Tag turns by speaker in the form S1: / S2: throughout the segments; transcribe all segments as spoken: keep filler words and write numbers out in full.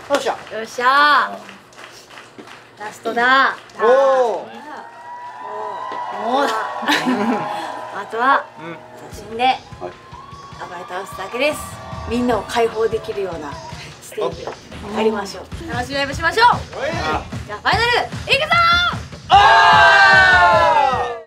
S1: よっしゃ。
S2: よっしゃー。ラストだ。
S1: おお。
S2: もう。あとは写真で暴れ倒すだけです。みんなを解放できるようなステージをやりましょう。楽しみライブしましょう。じゃあファイナルいくぞー。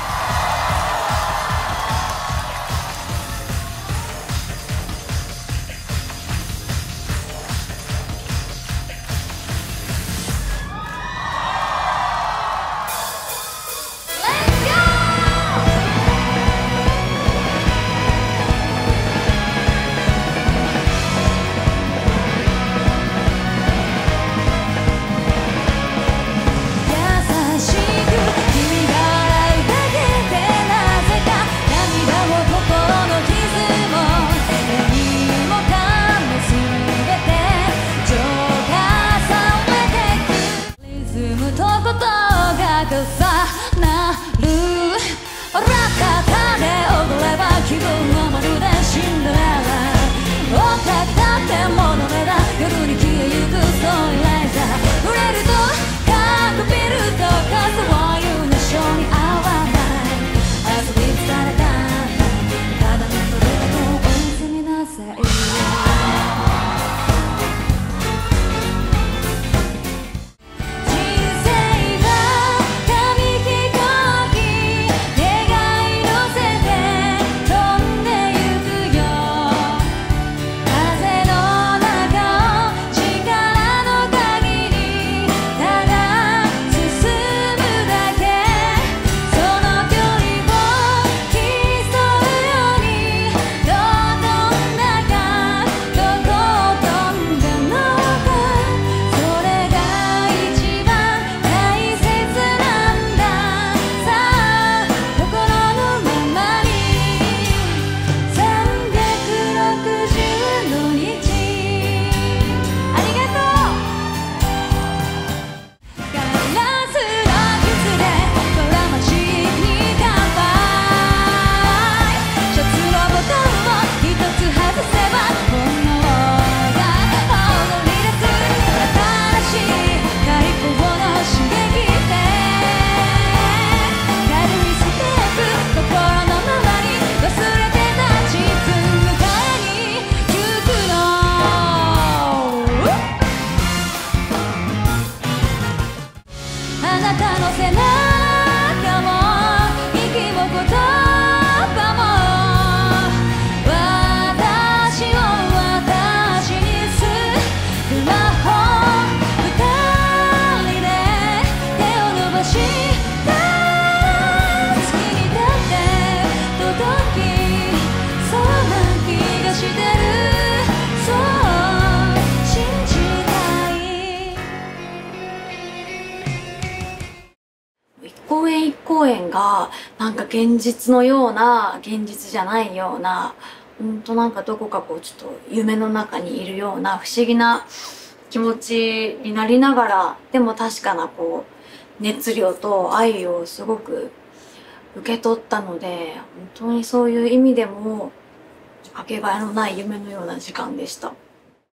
S2: 一公演一公演がなんか現実のような現実じゃないような、ほんとなんかどこかこうちょっと夢の中にいるような不思議な気持ちになりながら、でも確かなこう熱量と愛をすごく受け取ったので、本当にそういう意味でもかけがえのない夢のような時間でした。